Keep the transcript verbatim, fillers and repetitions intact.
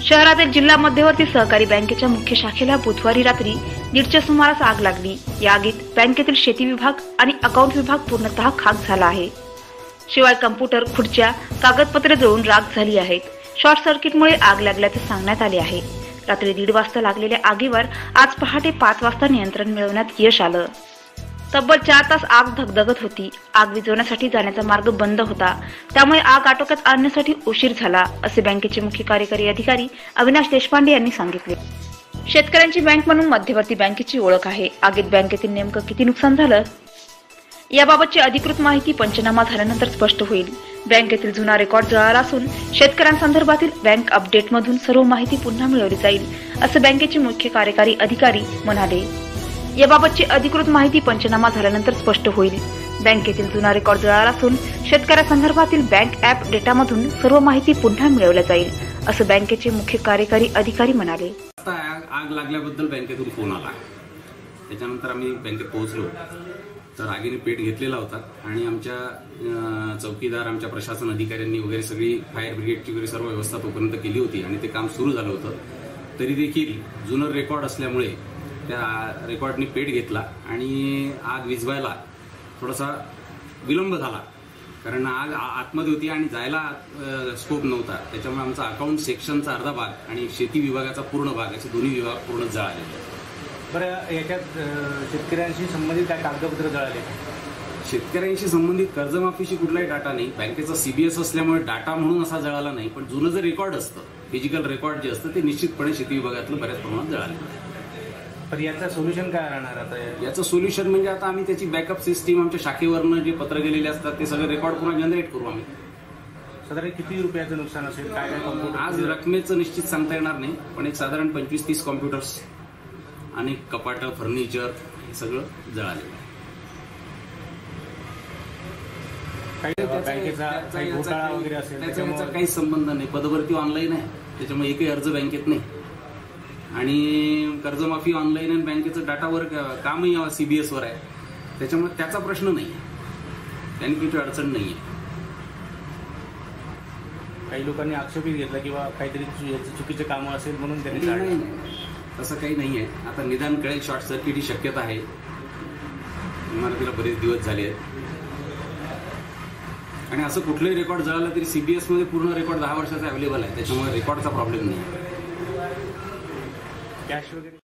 शहरातील जिल्हा मध्यवर्ती सहकारी बँकेच्या मुख्य शाखेला बुधवारी रात्री दीडच्या सुमारास आग लागली। या आगीत बँकेतील शेती विभाग आणि अकाउंट विभाग पूर्णतः खाक झाला आहे। शिवाय कम्प्युटर, खुर्च्या, कागदपत्रे जळून राख झाली आहेत। शॉर्ट सर्किटमुळे आग लागल्याचे सांगण्यात आले आहे। रात्री दीड वाजता लागलेल्या आगीवर आज पहाटे पाच वाजता नियंत्रण मिळवण्यात यश आलं। तब्बल चार तास आग धगधगत होती। आग विझवण्यासाठी जाण्याचा मार्ग बंद होता, त्यामुळे आग आटोक्यात आणण्यासाठी उशीर झाला, असे बँकेचे मुख्य कार्यकारी अधिकारी अविनाश देशपांडे यांनी सांगितले। शेतकऱ्यांची बँक म्हणून मध्यवर्ती बँकेची ओळख आहे। आगीत बँकेतील नेमकं किती नुकसान झालं याबाबतची अधिकृत माहिती पंचनामा झाल्यानंतर स्पष्ट होईल। बँकेतील जुना रेकॉर्ड जळाला असून शेतकऱ्यांसंदर्भातील बँक अपडेटमधून सर्व माहिती पुन्हा मिळवली जाईल, असं बँकेचे मुख्य कार्यकारी अधिकारी म्हणाले। याबाबतची अधिकृत माहिती पंचनामा झाल्यानंतर स्पष्ट होईल। बँकेतील जुना रेकॉर्ड जळाला असून शेतकऱ्यांसंदर्भातील बँक ॲप डेटामधून सर्व माहिती पुन्हा मिळवल्या जाईल, असं बँकेचे मुख्य कार्यकारी अधिकारी म्हणाले। आग लागल्याबद्दल बँकेतून फोन आला, त्याच्यानंतर आम्ही बँकेत पोहोचलो तर आगीने पेट घेतलेला होता आणि आमच्या चौकीदार, आमच्या प्रशासन अधिकाऱ्यांनी वगैरे सगळी फायर ब्रिगेडची वगैरे सर्व व्यवस्था तोपर्यंत केली होती आणि ते काम सुरू झालं होतं। तरी देखील जुनं रेकॉर्ड असल्यामुळे त्या रेकॉर्डनी पेट घेतला आणि आग विझवायला थोडासा विलंब झाला, कारण आग आतमध्ये होती आणि जायला स्कोप नव्हता। त्याच्यामुळे आमचा अकाउंट सेक्शनचा अर्धा भाग आणि शेती विभागाचा पूर्ण भाग असे दोन्ही विभाग पूर्ण जळाले। बरं, याच्यात शेतकऱ्यांशी संबंधित काय कागदपत्र जळाले? शेतकऱ्यांशी संबंधित कर्जमाफीशी कुठलाही डाटा नाही। बँकेचा सीबीएस असल्यामुळे डाटा म्हणून असा जळाला नाही, पण जुनं जे रेकॉर्ड असतं, फिजिकल रेकॉर्ड जे असतं, ते निश्चितपणे शेती विभागातलं बऱ्याच प्रमाणात जळाले। पण याचं सोल्युशन काय राहणार आता? याचं सोल्युशन म्हणजे आता आम्ही त्याची बॅकअप सिस्टीम, आमच्या शाखेवरनं जे पत्र गेलेले असतात ते सगळे रेकॉर्ड पुन्हा जनरेट करू आम्ही। साधारण किती रुपयाचं नुकसान असेल? काय काय कॉम्प्युटर? आज रकमेचं निश्चित सांगता येणार नाही, पण एक साधारण पंचवीस तीस कॉम्प्युटर्स आणि कपाटं, फर्निचर हे सगळं जळाले। घोटाळा वगैरे असेल त्याचा काही संबंध नाही। पदभरती ऑनलाईन आहे, त्याच्यामुळे एकही अर्ज बँकेत नाही आणि कर्जमाफी ऑनलाईन आणि बँकेचं डाटावर कामही सीबीएस वर आहे, त्याच्यामुळे त्याचा प्रश्न नाही, त्यांनी कुठे अडचण नाहीये। काही लोकांनी आक्षेपही घेतला किंवा काहीतरी चुकीचे कामं असेल म्हणून त्यांनी नाही, तसं काही नाहीये। आता निदान कळेल, शॉर्ट सर्किट ही शक्यता आहे। इमारतीला बरेच दिवस झाले आहेत आणि असं कुठलंही रेकॉर्ड जळालं तरी सीबीएस मध्ये पूर्ण रेकॉर्ड दहा वर्षाचा अवेलेबल आहे, त्याच्यामुळे रेकॉर्डचा प्रॉब्लेम नाही। कॅश वगैरे